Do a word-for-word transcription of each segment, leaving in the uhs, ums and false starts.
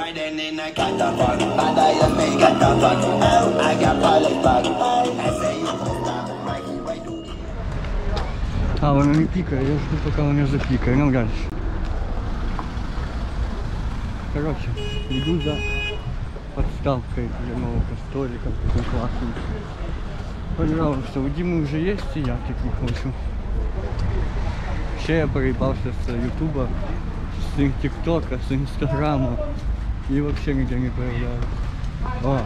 Riding in a catapult, bad I just make catapult. Oh, I got pilot bag. I say you don't stop, Mikey, why do you? А, воно не пікає, я жду, поки воно запікає. Ну, дальше. Короче, иду за подставкой для нового столика, таким классным. Пожалуйста, у Димы уже есть, и я таких хочу. Ще я проебался с ютуба, с тиктока, с инстаграма. И вообще нигде не появляюсь. О.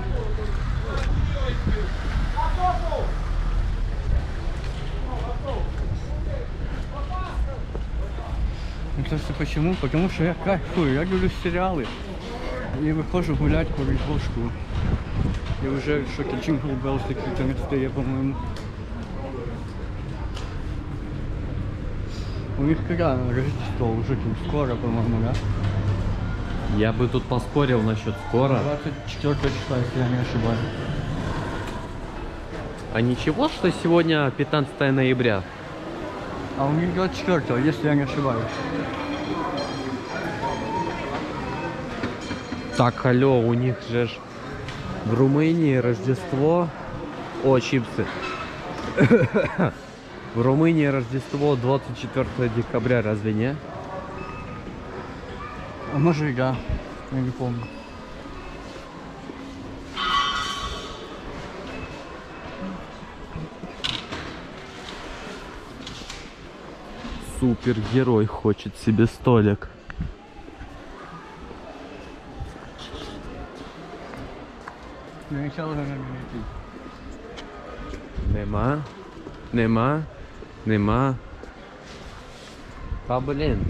Это все почему? Потому что я кайфую, я люблю сериалы. И выхожу гулять по Рябошку. И уже что-то Джингл Беллс какие-то настає, по-моему. У них когда Рождество? Уже тут скоро, по-моему, да? Я бы тут поспорил насчет скоро. двадцать четвёртого числа, если я не ошибаюсь. А ничего, что сегодня пятнадцатое ноября? А у них двадцать четвёртого, если я не ошибаюсь. Так, алло, у них же ж в Румынии Рождество... О, чипсы. В Румынии Рождество двадцать четвёртого декабря, разве не? А может и да, я не помню. Супергерой хочет себе столик. Начало надо найти. Нема, нема, нема. Та блин.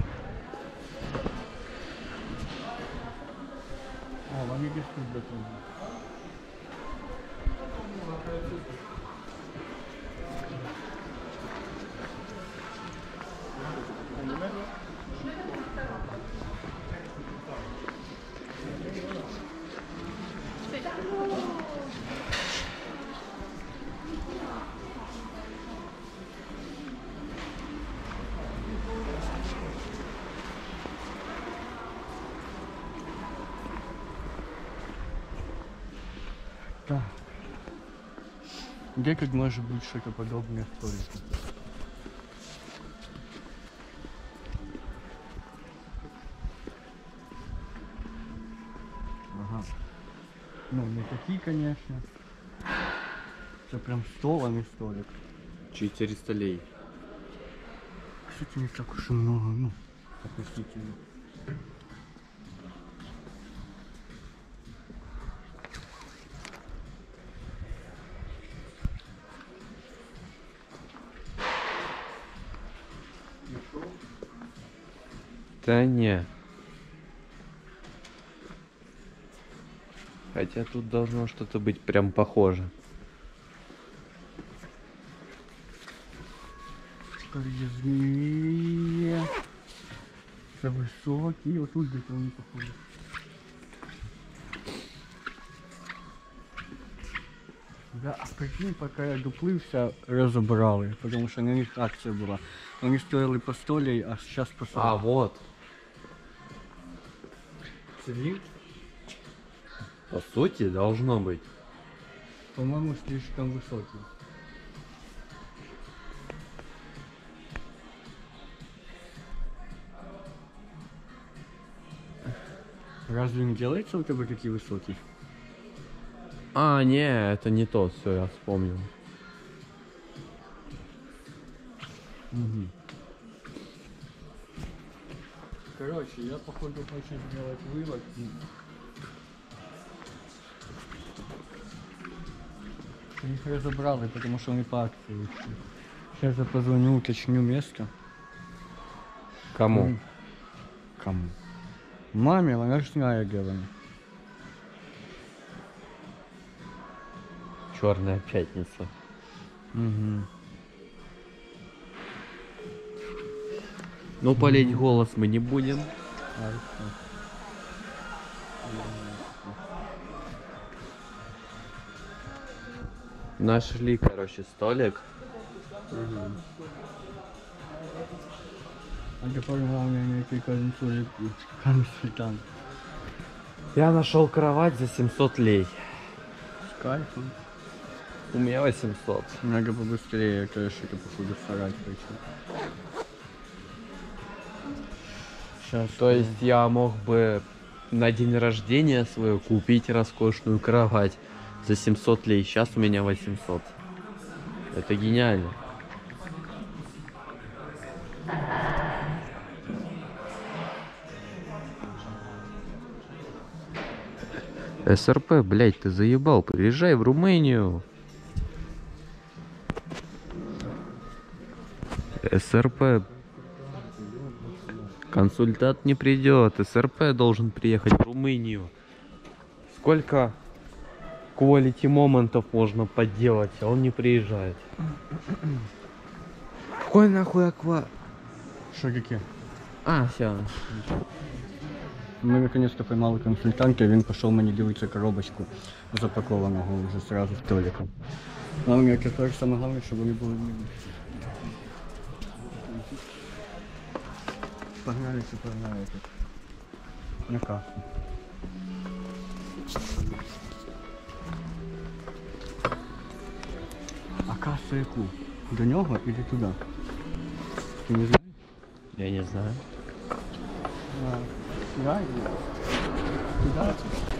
О, они без тут готовы. Так. Где как может быть что-то подобное столику? Ага. Ну, не такие, конечно. Это прям стол, а не столик. четыреста лей. Кстати, не так уж и много, ну, относительно. Да не. Хотя тут должно что-то быть прям похоже. Змея. Это высокий, вот тут где-то он не похож. Да, а прикинь, пока я доплився, розібрали, потому что на них акция была. Они стоили по сто лей, а сейчас по сорок. А, вот. Цвет, По сути, должно быть. по-моему, слишком высокий. Разве не делается у тебя такие высокие? А, не, это не тот, все, я вспомнил. Угу. Короче, я походу хочу сделать вывод. Их разобрали, потому что они по акции ушли. Сейчас я позвоню, уточню место. Кому? Кому? Маме, она же знает, где они. Черная пятница. Угу. Ну, полить голос мы не будем. Хорошо. Нашли, короче, столик. Угу. А теперь главное найти концу консультант. Я нашел кровать за семьсот лей. С кайфом. У меня восемьсот. Надо побыстрее, конечно, это походу сарать пойти. Сейчас. То есть я мог бы на день рождения свой купить роскошную кровать за семьсот лей. Сейчас у меня восемьсот. Это гениально. СРП, блять, ты заебал, приезжай в Румынию. СРП, консультант не придет, СРП должен приехать в Румынию. Сколько quality моментов можно подделать, а он не приезжает. Какой нахуй аква? Что какие? А, все. Ми наконец-то поймали консультанта, і він пішов мені дивитися коробочку запакованого вже сразу в толіку. Головне, тепер саме головне, щоб вони були мені. Погнали чи погнали тут. На касу. А касу яку? До нього или туди? Ти не знаєш? Я не знаю. А, да, туда.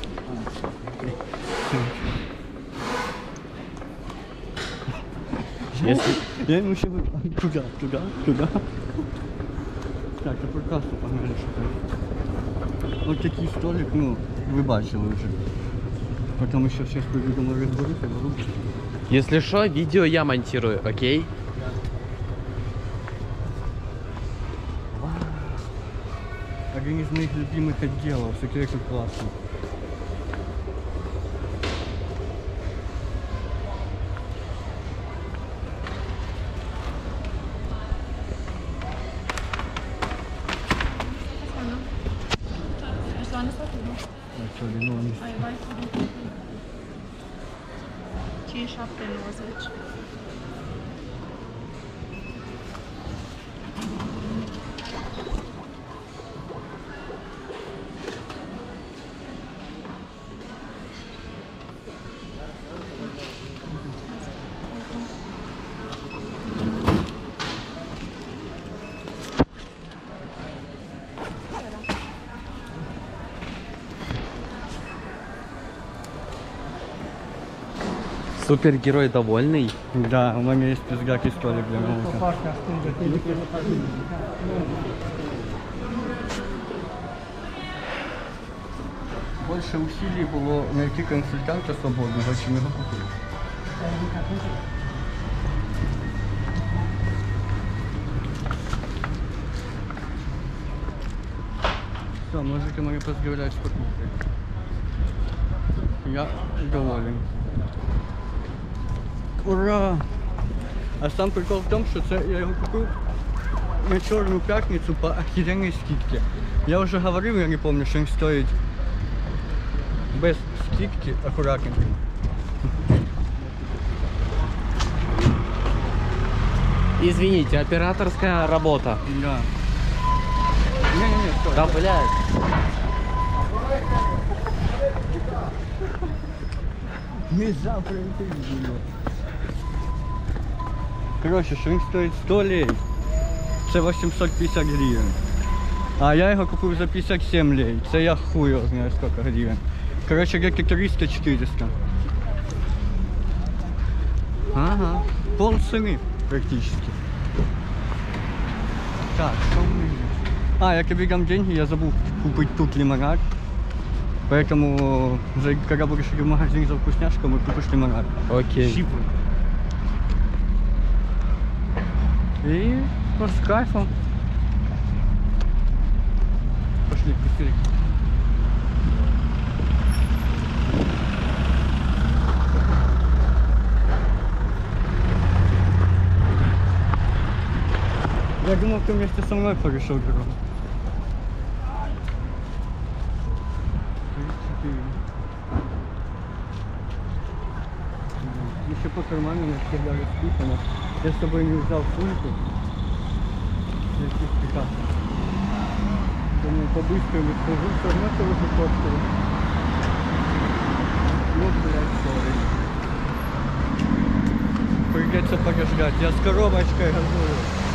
Если... Я ему еще туда, туда, туда. Так, а по кассу погнали шукати. Вот такий столик, ну, ви бачили вже. Потом еще сейчас придумал разбориться, беру. Если что, видео я монтирую, окей? Один из моих любимых отделов, секреты классно. cinci șapte nouăzeci. Супергерой довольный. Да, у меня есть пизгакий столик для ноута. Больше усилий было найти консультанта свободного, чем его купить. Все, можете меня поздравлять с покупкой. Я доволен. Ура! А сам прикол в том, что це я його купив на Чорну п'ятницю по охеренной скидке. Я уже говорил, я не помню, что он стоит без скидки аккуратненько. Извините, операторская работа. Да. Не-не-не, стой. Да, блядь. Нельзя пройти было. Короче, що він стоїть сто лей. Це восемьсот пятьдесят гривен. А я його купив за пятьдесят семь лей. Це я хуй його знаю сколько гривен. Короче, где-то триста-четыреста. Ага. Пол цены практически. Так, что у меня есть? А, я тебе дам деньги, я забыл купить тут лимонад. Поэтому, когда будешь в магазин за вкусняшками, купишь лимонад. Окей. Щипы. И вот с кайфом. Пошли, быстрее. Я думал, ты вместе со мной порешил дорогу. Еще по карману у нас всегда расписано. Я с собой не взял сумку. Я здесь прекрасно. Думаю, по-быстрому схожу, все равно тоже фоткаю. блядь, сори. Придется подождать. Я с коробочкой газую.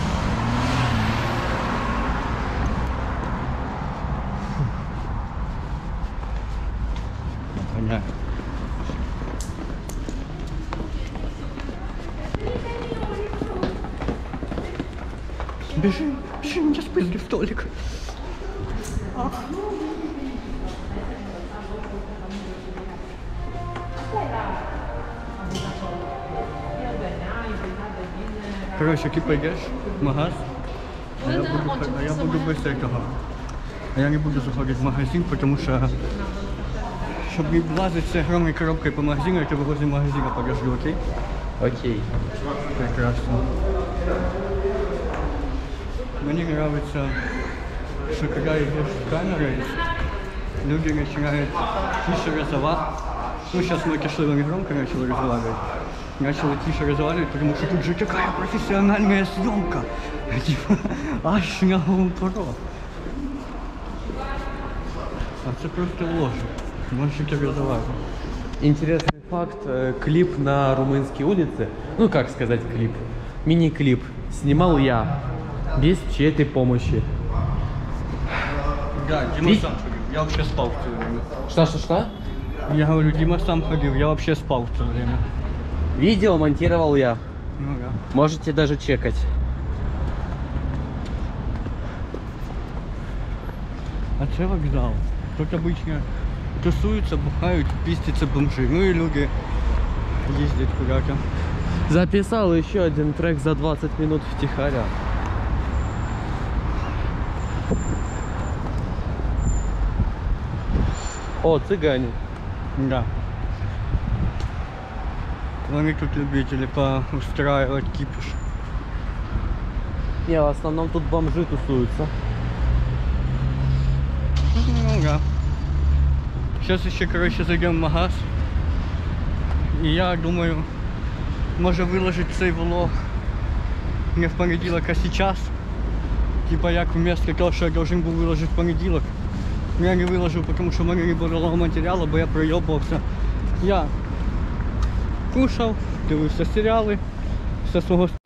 Понятно. Бежим, бежим, я спрыгну в столик. А. Короче, ты пойдешь в магаз, а я буду, а я буду без этого. А я не буду заходить в магазин, потому что, чтобы не влазить с огромной коробкой по магазину, я тебе возле магазина подожду, окей? Окей. Прекрасно. Мне нравится, что когда идешь с камерой, люди начинают тише разговаривать. Ну, сейчас мы кишло не громко начали разговаривать. Начали тише разговаривать, потому что тут же такая профессиональная съемка. Типа, аж на GoPro. А это просто ложь. Можете разговаривать. Интересный факт. э, Клип на Румынской улице, ну как сказать клип, мини-клип, снимал я. Без чьей-то помощи. Да, Дима И- сам ходил. Я вообще спал в то время. Что-что-что? Я говорю, Дима сам ходил, я вообще спал в то время. Видео монтировал я. Ну да. Можете даже чекать. А це вокзал. Тут обычно тусуются, бухают, пиздятся бомжи. Ну и люди ездят куда-то. Записал еще один трек за двадцать минут втихаря. О, цыгане. Да. Они тут любители поустраивать кипиш. Не, в основном тут бомжи тусуются. Ну да. Сейчас еще, короче, зайдем в магаз. И я думаю, може выложить цей влог не в понеділок, а сейчас. Типа як вместо того, що я должен був виложити в понеділок. Но я не виложив, потому що в мене не було матеріалу, бо я пройобувався. Я кушав, дивився серіали, все свого